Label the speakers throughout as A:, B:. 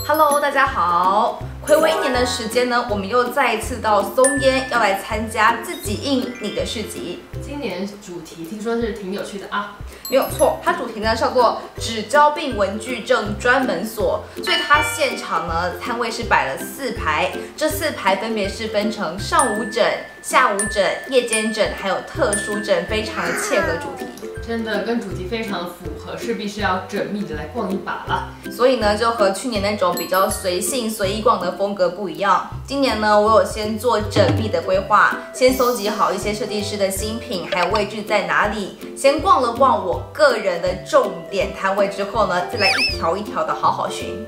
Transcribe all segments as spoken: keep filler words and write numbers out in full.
A: Hello， 大家好！睽违一年的时间呢，我们又再一次到松烟，要来参加自己印你的市集。
B: 今年主题听说是挺有趣的啊，
A: 没有错，它主题呢叫做纸胶病文具证专门所，所以它现场呢摊位是摆了四排，这四排分别是分成上午诊、下午诊、夜间诊，还有特殊诊，非常的切合主题。
B: 真的跟主题非常符合，势必是要缜密的来逛一把了。
A: 所以呢，就和去年那种比较随性随意逛的风格不一样。今年呢，我有先做缜密的规划，先搜集好一些设计师的新品，还有位置在哪里。先逛了逛我个人的重点摊位之后呢，再来一条一条的好好寻。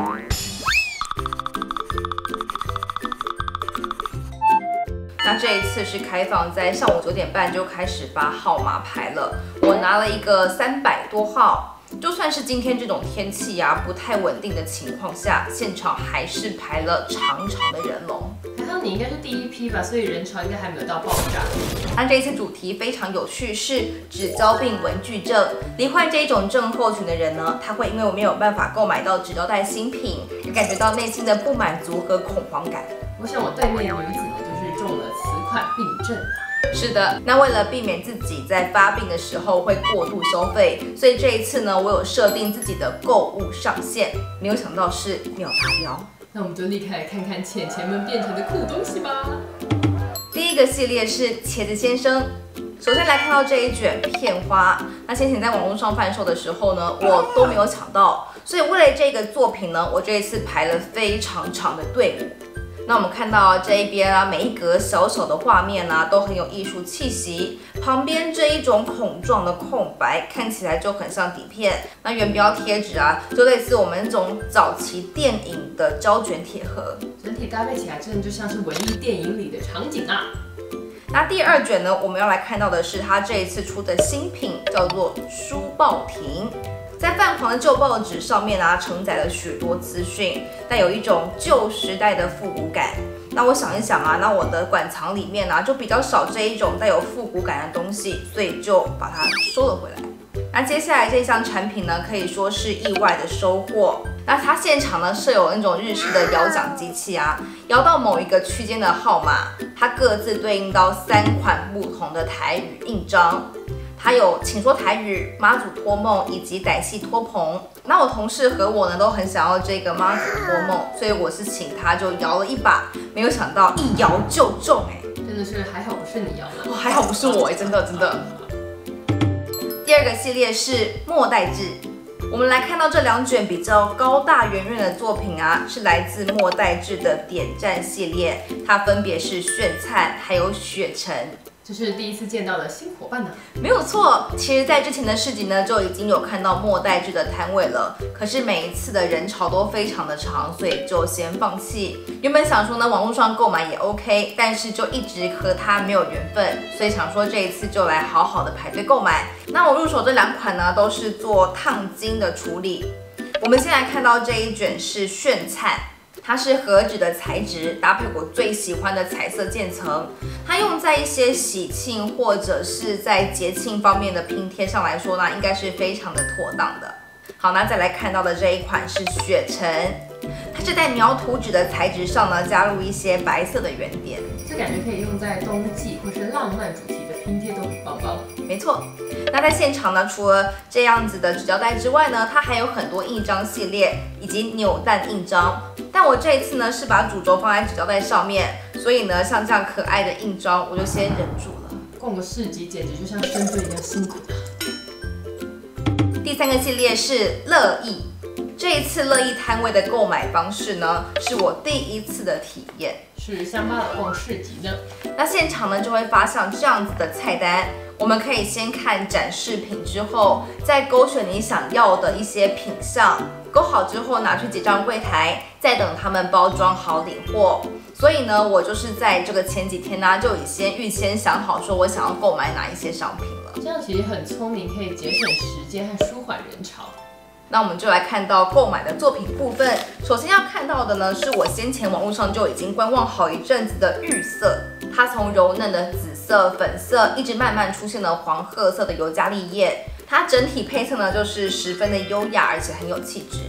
A: 那这一次是开放在上午九点半就开始发号码牌了，我拿了一个三百多号，就算是今天这种天气啊不太稳定的情况下，现场还是排了长长的人龙。
B: 还好你应该是第一批吧，所以人潮应该还没有到爆炸。
A: 那这一次主题非常有趣，是纸胶病文具症。罹患这一种症候群的人呢，他会因为我没有办法购买到纸胶带新品，感觉到内心的不满足和恐慌感。
B: 我想我对面的女子呢，就是中了此款病症啊。
A: 是的，那为了避免自己在发病的时候会过度消费，所以这一次呢，我有设定自己的购物上限，没有想到是秒达标。
B: 那我们就立刻来看看浅钱们变成的酷东西吧。
A: 第一个系列是茄子先生。首先来看到这一卷片花，那先前在网络上贩售的时候呢，我都没有抢到，所以为了这个作品呢，我这一次排了非常长的队伍。那我们看到这一边啊，每一格小小的画面啊，都很有艺术气息。旁边这一种孔状的空白，看起来就很像底片。那原标贴纸啊，就类似我们这种早期电影的胶卷铁盒。
B: 整体搭配起来，真的就像是文艺电影里的场景啊。
A: 那第二卷呢，我们要来看到的是它这一次出的新品，叫做书报亭。在泛黄的旧报纸上面啊，承载了许多资讯，带有一种旧时代的复古感。那我想一想啊，那我的馆藏里面啊，就比较少这一种带有复古感的东西，所以就把它收了回来。那接下来这项产品呢，可以说是意外的收获。那它现场呢设有那种日式的摇奖机器啊，摇到某一个区间的号码，它各自对应到三款不同的台语印章。它有请说台语、妈祖托梦以及傣戏托棚。那我同事和我呢都很想要这个妈祖托梦，所以我是请他就摇了一把，没有想到一摇就中哎、欸，
B: 真的是还好不是你摇的，
A: 哦，还好不是我哎、欸，真的真的。第二个系列是末代志。我们来看到这两卷比较高大圆润的作品啊，是来自末代志的点赞系列，它分别是炫灿还有雪城。
B: 这是第一次见到的新伙伴呢，
A: 没有错。其实，在之前的市集呢，就已经有看到末代志的摊位了。可是每一次的人潮都非常的长，所以就先放弃。原本想说呢，网络上购买也 OK， 但是就一直和它没有缘分，所以想说这一次就来好好的排队购买。那我入手这两款呢，都是做烫金的处理。我们先来看到这一卷是炫灿。它是和纸的材质，搭配我最喜欢的彩色渐层。它用在一些喜庆或者是在节庆方面的拼贴上来说呢，应该是非常的妥当的。好，那再来看到的这一款是雪城，它是在描图纸的材质上呢，加入一些白色的圆点。
B: 这感觉可以用在冬季或是浪漫主题的拼贴都很棒棒。
A: 没错。那在现场呢，除了这样子的纸胶带之外呢，它还有很多印章系列以及扭蛋印章。但我这一次呢是把主轴放在纸胶带上面，所以呢像这样可爱的印章，我就先忍住了。
B: 逛个市集简直就像深蹲一样辛苦的。
A: 第三个系列是乐意。这一次乐意摊位的购买方式呢，是我第一次的体验，
B: 是乡巴佬逛市集呢。
A: 那现场呢就会发像这样子的菜单，我们可以先看展示品之后，再勾选你想要的一些品项，勾好之后拿去结账柜台，再等他们包装好领货。所以呢，我就是在这个前几天呢，就已先预先想好说我想要购买哪一些商品了。
B: 这样其实很聪明，可以节省时间和舒缓人潮。
A: 那我们就来看到购买的作品部分。首先要看到的呢，是我先前网络上就已经观望好一阵子的玉色，它从柔嫩的紫色、粉色，一直慢慢出现了黄褐色的尤加利叶。它整体配色呢，就是十分的优雅，而且很有气质。
B: 它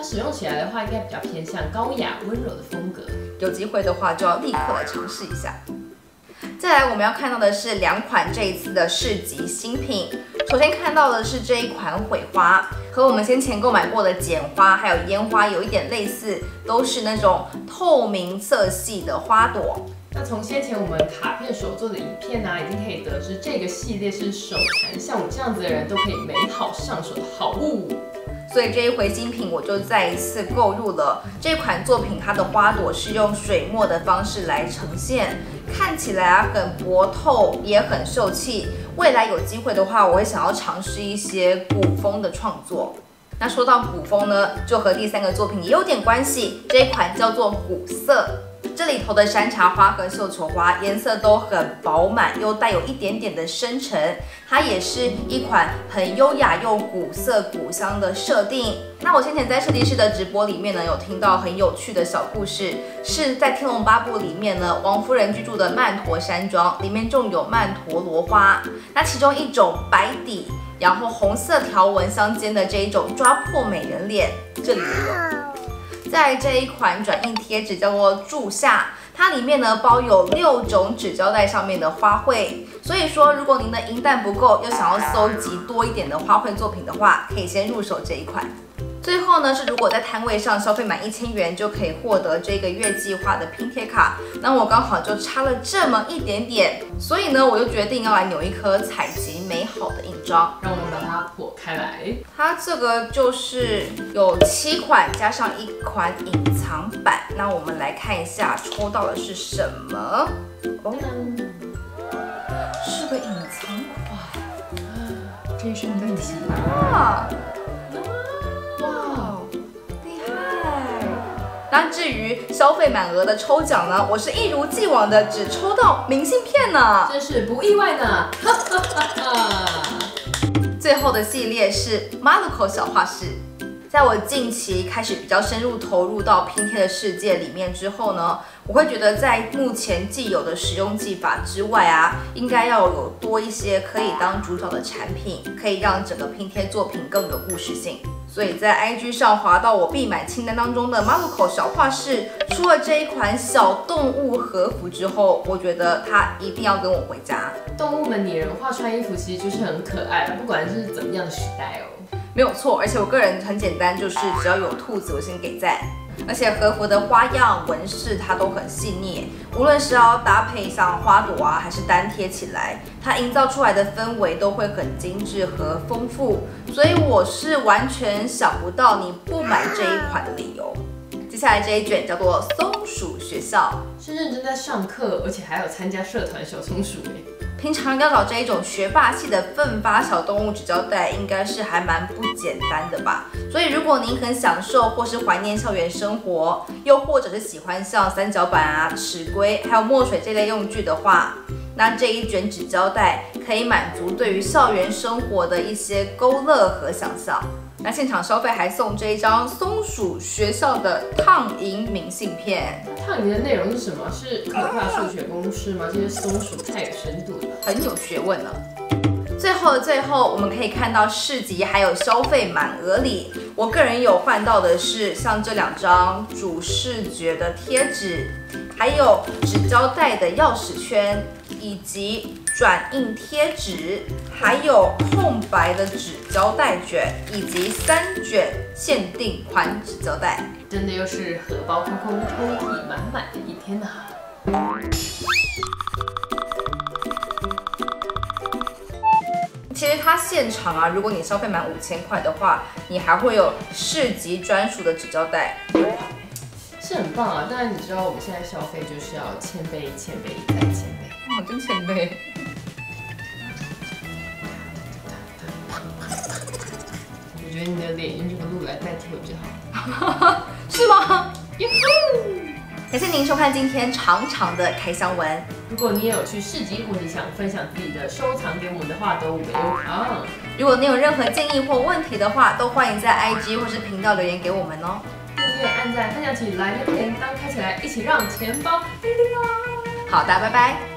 B: 它使用起来的话，应该比较偏向高雅温柔的风格。
A: 有机会的话，就要立刻来尝试一下。再来，我们要看到的是两款这一次的市集新品。首先看到的是这一款毁花，和我们先前购买过的剪花还有烟花有一点类似，都是那种透明色系的花朵。
B: 那从先前我们卡片手做的影片呢、啊，已经可以得知这个系列是手残像我这样子的人都可以美好上手的好物。
A: 所以这一回新品我就再一次购入了这款作品，它的花朵是用水墨的方式来呈现，看起来啊很薄透，也很秀气。未来有机会的话，我会想要尝试一些古风的创作。那说到古风呢，就和第三个作品也有点关系，这一款叫做古色。这里头的山茶花和绣球花颜色都很饱满，又带有一点点的深沉。它也是一款很优雅又古色古香的设定。那我先前在设计师的直播里面呢，有听到很有趣的小故事，是在《天龙八部》里面呢，王夫人居住的曼陀山庄里面种有曼陀罗花，那其中一种白底，然后红色条纹相间的这一种抓破美人脸，这里也有。在这一款转印贴纸叫做柱下，它里面呢包有六种纸胶带上面的花卉，所以说如果您的银弹不够，又想要搜集多一点的花卉作品的话，可以先入手这一款。最后呢是如果在摊位上消费满一千元就可以获得这个月计划的拼贴卡，那我刚好就差了这么一点点，所以呢我就决定要来扭一颗采集美好的印章，
B: 让我们把它破开来。
A: 它这个就是有七款加上一款隐藏版，那我们来看一下抽到的是什么哦，是个隐藏款，
B: 这是你的题
A: 啊！那至于消费满额的抽奖呢，我是一如既往的只抽到明信片呢，
B: 真是不意外呢。
A: 最后的系列是 Maluco 小画室。在我近期开始比较深入投入到拼贴的世界里面之后呢，我会觉得在目前既有的使用技法之外啊，应该要有多一些可以当主角的产品，可以让整个拼贴作品更有故事性。所以在 I G 上滑到我必买清单当中的 Maluco 小画室出了这一款小动物和服之后，我觉得它一定要跟我回家。
B: 动物们拟人化穿衣服其实就是很可爱，不管是怎么样的时代哦。
A: 没有错，而且我个人很简单，就是只要有兔子我先给赞。而且和服的花样纹饰它都很细腻，无论是要搭配像花朵啊，还是单贴起来，它营造出来的氛围都会很精致和丰富，所以我是完全想不到你不买这一款的理由。接下来这一卷叫做松鼠学校，
B: 是认真在上课，而且还有参加社团小松鼠哎。
A: 平常要找这一种学霸系的奋发小动物纸胶带，应该是还蛮不简单的吧？所以如果您很享受或是怀念校园生活，又或者是喜欢像三角板啊、尺规还有墨水这类用具的话，那这一卷纸胶带可以满足对于校园生活的一些勾勒和想象。那现场消费还送这一张松鼠学校的烫银明信片。
B: 烫银的内容是什么？是可怕数学公式吗？这些松鼠太有深度了，
A: 很有学问了。最后的最后，我们可以看到市集还有消费满额礼，我个人有换到的是像这两张主视觉的贴纸，还有纸胶带的钥匙圈，以及转印贴纸，还有空白的纸胶带卷，以及三卷限定款纸胶带。
B: 真的又是荷包空空、抽屉满满的一天呐、啊！
A: 其实它现场啊，如果你消费满五千块的话，你还会有市集专属的纸胶带，
B: 是很棒啊！当然你知道我们现在消费就是要谦卑、谦卑再谦卑。
A: 哦，真谦卑。
B: 我觉得你的脸用这个路来代替我就好。
A: 是吗？感谢您收看今天长长的开箱文。
B: 如果你也有去市集，或者想分享自己的收藏给我们的话，都 welcome。
A: 如果你有任何建议或问题的话，都欢迎在 I G 或是频道留言给我们哦。
B: 订阅、按赞、分享起来，连铃铛开起来，一起让钱包叮叮啊！
A: 好的，拜拜。